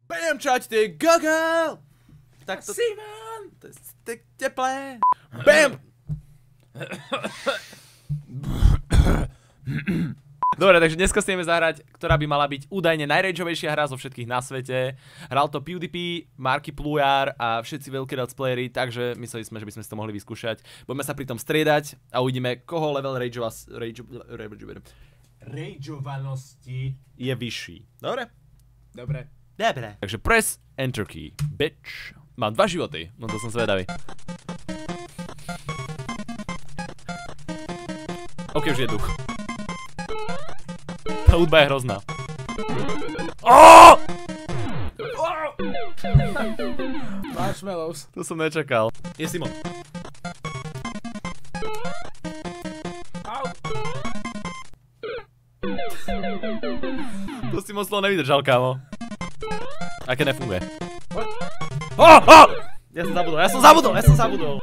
Bam, čať, ty Google! Tak to... Simon! To je teplé. Bam! Dobre, takže dneska si ideme zahrať, ktorá by mala byť údajne najrageovejšia hra zo všetkých na svete. Hral to PewDiePie, Marky Plujar a všetci veľkí let's-playery, takže mysleli sme, že by sme si to mohli vyskúšať. Budeme sa pri tom striedať a uvidíme, koho level rageovanosti je vyšší. Dobre? Dobre. Dobre. Takže press enter key, bitch. Mám 2 životy, no to som zvedavý. OK, už je duch. Tá hudba je hrozná. Marshmallows. To som nečakal. Je Simon. Au. To si moc slovo nevydržal, kámo. Aké nefunguje. Ja som zabudol.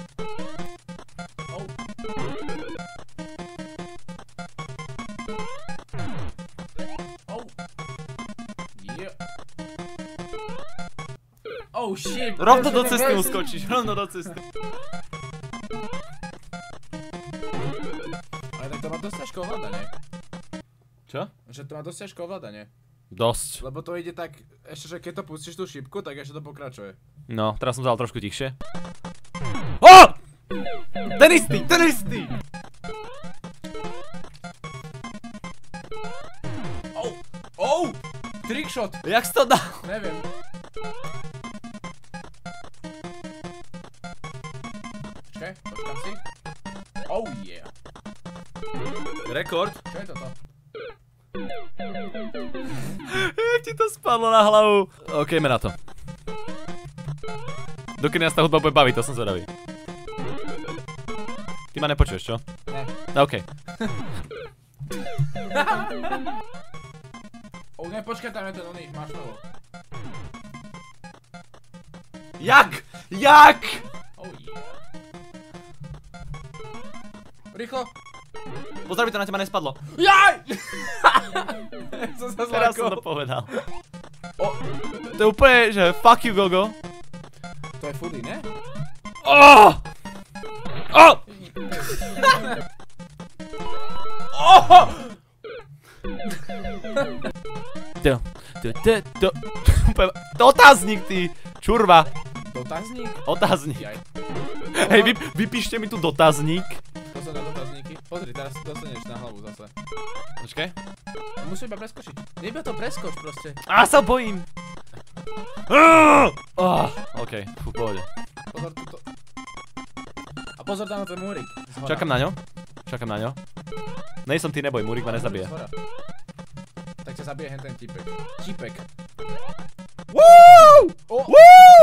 Oh shit. Rovno do cesty uskočíš, rovno do cesty. Ale tak to má dosť ťažké ovládanie. Čo? Že to má dosť ťažké ovládanie. Dosť. Lebo to ide tak, ešte že keď to pustíš tú šipku, tak ešte to pokračuje. No, teraz som vzal trošku tichšie. Ten istý! Oh! Trickshot! Jak si to dal? Neviem. Počkaj, počkám si. Oh yeah. Rekord? Čo je toto? Jak ti to spadlo na hlavu? OK, ideme na to. Dokedy nás tá hudba bude baviť, to som zvedavý. Ty ma nepočuješ, čo? Ne. OK. Ne, počkaj, tam je ten oný marshmallow. Jak? Oh yeah. Rýchlo. Pozdraví, to na teba nespadlo. Jaj! Som sa Teraz som zlákol. to povedal. To je úplne, že fuck you, Gogo. To je foodie, ne? Otáznik, ty čurva. Dotazník? Otáznik. Jaj. Hej, vypíšte mi tu dotazník. Pozor na dotazníky. Pozri, teraz dostaneš na hlavu zase. Počkaj. Musím iba preskočiť. Neba to preskoč proste. Sa bojím. OK, fú, pohode. Pozor tuto. A pozor tam na ten múrik. Čakám na ňo. Nej som ty, neboj, múrik ma nezabije. Tak ťa zabije hen ten tipek. Tipek. Woo! Woo!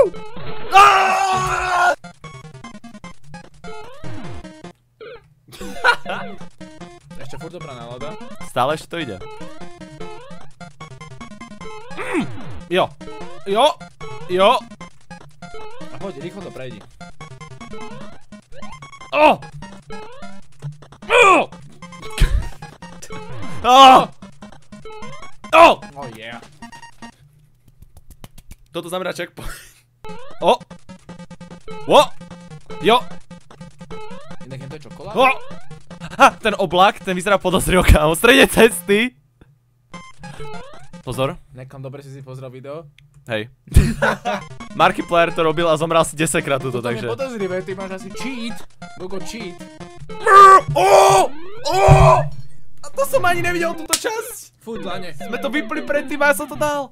Ešte furt dobrá nálada. Stále ešte to ide. Jo. A poď, rýchlo to prejdi. Oh yeah. Toto znamená checkpoint. Jo. Inak jen to je čokoláda? Ten oblak, ten vyzerá podozrivo, kámo. V strede cesty. Pozor. Nekam dobre si pozrel video. Hej. Marky Plujar to robil a zomrel si 10 krát tuto, takže... To je podozrivé, ty máš asi cheat. Gogo cheat. A to som ani nevidel túto časť. Fú, dlane. Sme to vypli predtým a ja som to dal.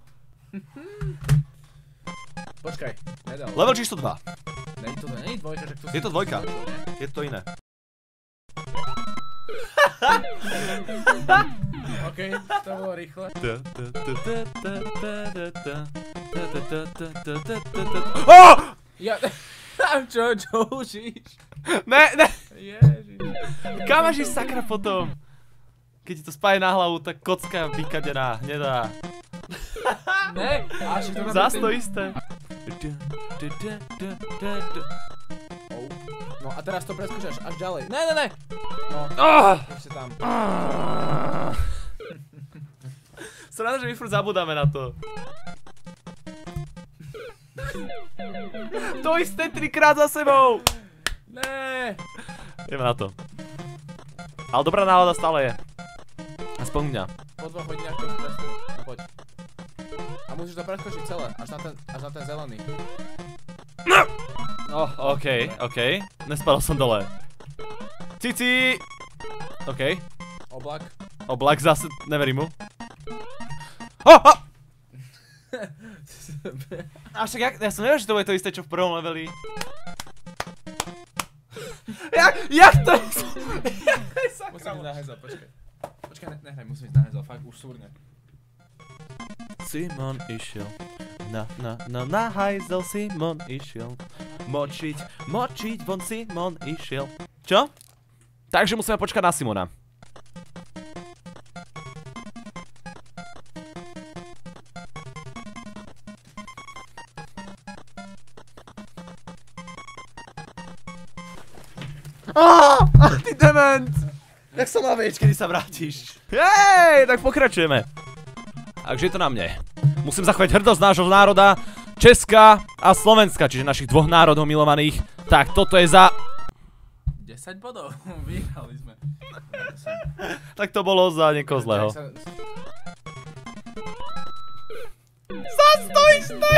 Počkaj, nedal. Level číslo 2. Není dvojka, že tu si... Je to dvojka. Je to iné. Okej, to bolo rýchle. Ja... Čo užíš? Ne. Ježiš. Kam máš ísť sakra potom? Keď ti to spáje na hlavu, tak kocka vykadená, hnedá. Ne, až to má... Zas to isté. No a teraz to preskúšaš až ďalej. Ne. No, ešte tam. Som rád, že my furt zabudáme na to. To isté 3-krát za sebou! Ne. Ideme na to. Ale dobrá nálada stále je. Aspoň u mňa. Po 2 hodinách to už prestane. No poď. A musíš to preskočiť celé, až na ten zelený. Oh, okej. Nespadol som dole. Cici! Okej. Oblak. Oblak zase, neverím mu. A však ja som nevedel, že to bude to isté, čo v prvom leveli. Jak to je? Musím ísť na hezel, počkaj. Počkaj, nehraj, musím ísť na hezel, fakt už súrne. Simon išiel. Na hajzel Simon išiel. Močiť, von Simon išiel. Čo? Takže musíme počkať na Simona. Ty dement! Jak som mal vedieť, kedy sa vrátiš? Hej, tak pokračujeme. Takže je to na mne. Musím zachovať hrdosť nášho národa, Česka a Slovenska, čiže našich dvoch národov milovaných. Tak toto je za... 10 bodov, vyhrali sme. Tak to bolo za niekoho zlého. Zas to isté!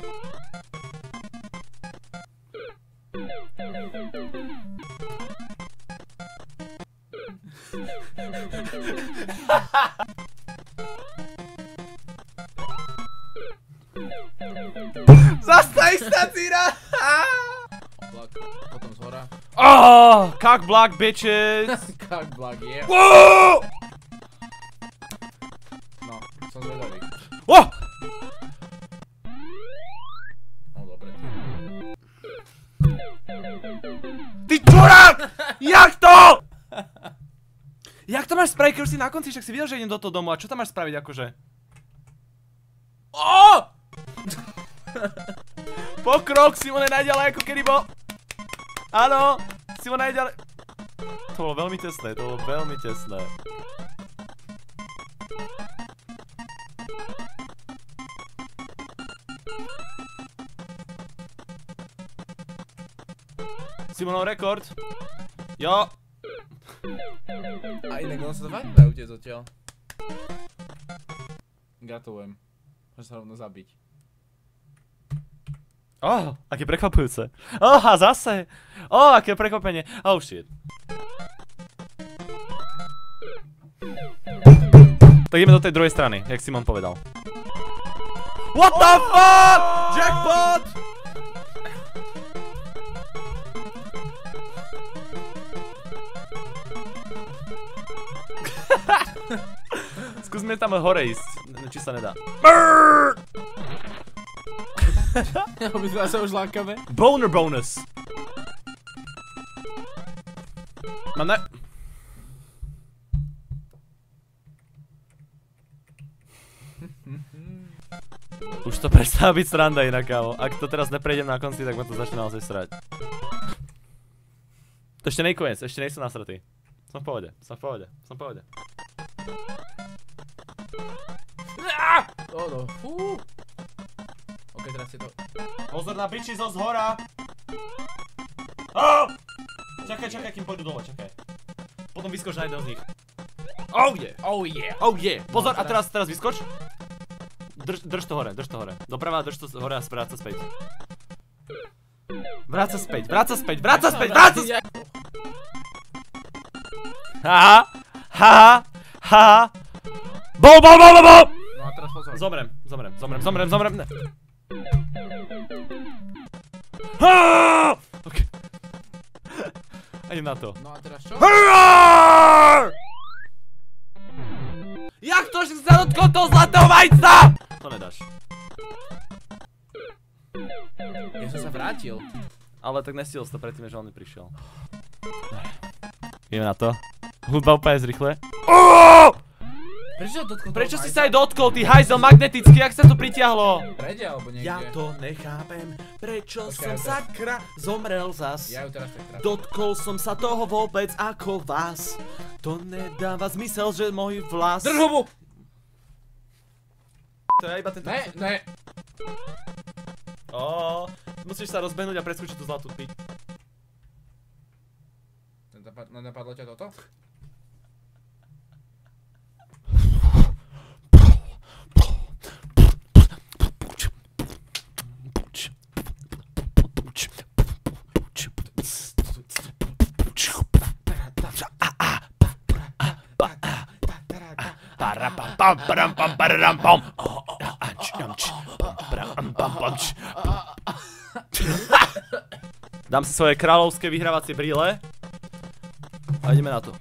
Zas tá istá círa! Oblak, potom zhora. Oh, cock block, bitches! Cock block, yeah. Wow! No, som zvedavý. Oh! No dobre. Ty čurák! Jak to? Jak to máš spraviť, keď už si na konci, však si videl, že idem do toho domu a čo tam máš spraviť akože? Oh! Pokrok, Simon je najďalej ako kedy bol. Áno, Simon najďalej. To bolo veľmi tesné, to bolo veľmi tesné. Simonov rekord. Jo. A inak on sa to fakt dá utiecť odtiaľ. Gratulujem. Môžeš sa rovno zabiť. Oh, aké prekvapujúce. Oh, a zase. Oh, aké prekvapenie. Oh, shit. Tak ideme do tej druhej strany, jak Simon povedal. What the fuck? Jackpot! Skúsme tam hore ísť, či sa nedá. Obidva sa už lákame. Boner bonus. No ne... Už to prestáva byť sranda inak, kámo. Ak to teraz neprejdem na konci, tak ma to začne naozaj srať. To ešte nejkoniec, ešte nejsem nasratý. Som v pohode, som v pohode, som v pohode. No, fú. Ok, teraz je to... Pozor na biči zo zhora! Oh! Čakaj, kým pôjdu dole, čakaj. Potom vyskoč na jedného z nich. Oh yeah! Oh yeah! Oh yeah! Pozor, a teraz vyskoč. Drž to hore, Doprava, drž to hore a vráť sa späť. Vráť sa späť! Haha! Bol! No a teraz pozor. Zomrem. Ok. A idem na to. No a teraz čo? Jak to, že si sa dotkol toho zlatého vajca? To nedáš. Ja som sa vrátil. Ale tak nestihol si to predtým, že on mi prišiel. Ideme na to. Hudba úplne zrýchle. Prečo si sa aj dotkol, ty hajzel magnetický, jak sa to pritiahlo? Prede alebo niekde? Ja to nechápem, prečo som sakra zomrel zas. Ja ju teraz tak trafím. Dotkol som sa toho vôbec ako vás. To nedáva zmysel, že môj vlas... Drž hubu! To je iba tento... Ne. Musíš sa rozbehnúť a preskúčiť tú zlatú piť. Napadlo ťa toto? Dám si svoje kráľovské vyhrávacie brýle a ideme na to.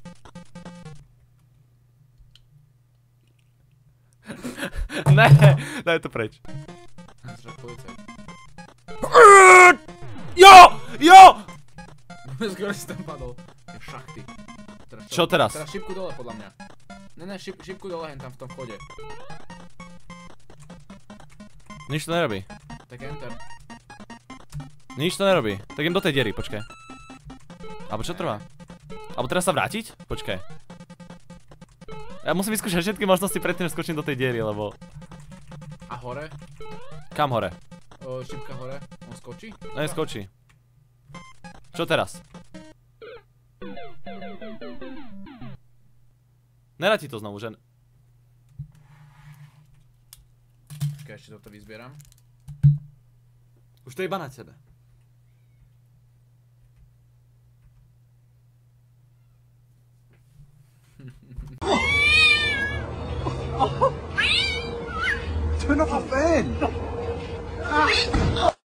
Ne, daj to preč. Jo! Skoro si tam padol. Je šachty. Čo teraz? Teraz šipku dole podľa mňa. Ne, šipku dole hen tam v tom vchode. Nič to nerobí. Tak enter. Nič to nerobí. Tak idem do tej diery, počkaj. Alebo čo trvá? Alebo teraz sa vrátiť? Počkaj. Ja musím vyskúšať všetky možnosti predtým, než skočím do tej diery, lebo... A hore? Kam hore? Šipka hore. On skočí? Ne, skočí. Čo teraz? Nerad ti to znovu, že... Počkaj, ešte toto vyzbieram. Už to je iba na tebe. Turn off the fan!